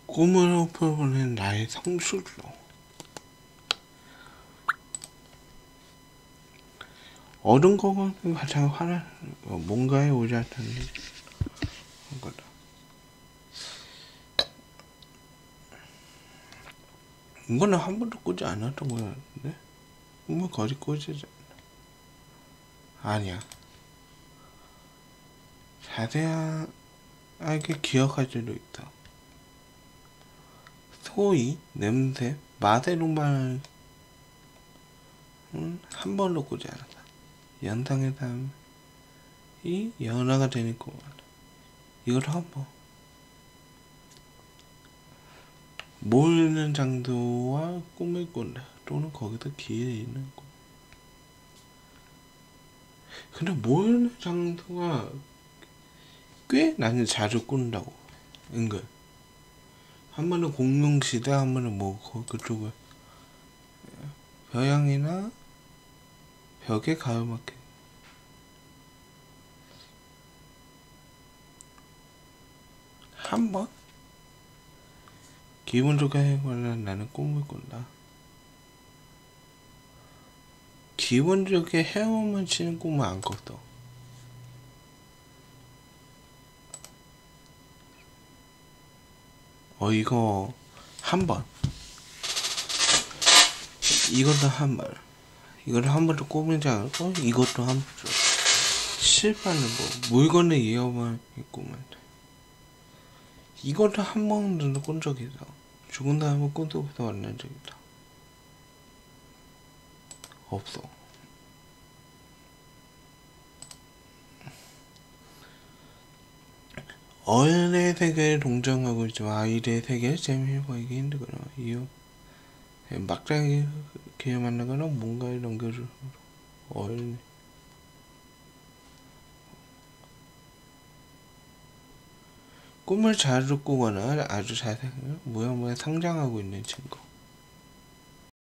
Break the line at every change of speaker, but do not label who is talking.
꿈으로 풀어보는 나의 성술로 얻은 것은 가장 뭔가에 오자던 거다. 이거는 한 번도 꾸지 않았던 거 같은데? 꿈을 거의 꾸지지 아니야. 자세하게 기억할 수도 있다. 소위 냄새, 맛의 동반은 한 번도 꾸지 않았다. 연상의 삶이 연화가 되는 것 같아. 이걸 한 번. 모이는 장소와 꿈을 꾼다. 또는 거기서 기회에 있는 거. 근데 모이는 장소가 꽤 나는 자주 꾼다고. 은근. 한 번은 공룡시대, 한 번은 뭐 그쪽을 벼양이나 벽에 가로막힌. 한 번? 기본적으로 해보면 나는 꿈을 꾼다. 기본적으로 헤엄을 치는 꿈은 안 꿨어. 이거 한 번. 이것도 한 번. 이걸 한 번도 꾸미지 않고 이것도 한 번. 실패하는 뭐 물건을 이어만 꾸면 돼. 이것도 한 번도 꾼 적이 있어. 죽은 다음에 꾼 적부터 만난 적 있다. 없어. 어른의 세계를 동정하고 있지만 아이들의 세계를 재미있게 보이기 힘들거나 이유 막장에 기회 만나거나 뭔가에 넘겨주고 어른 꿈을 자주 꾸거나 아주 자세하게 모양모양 상상하고 있는 친구.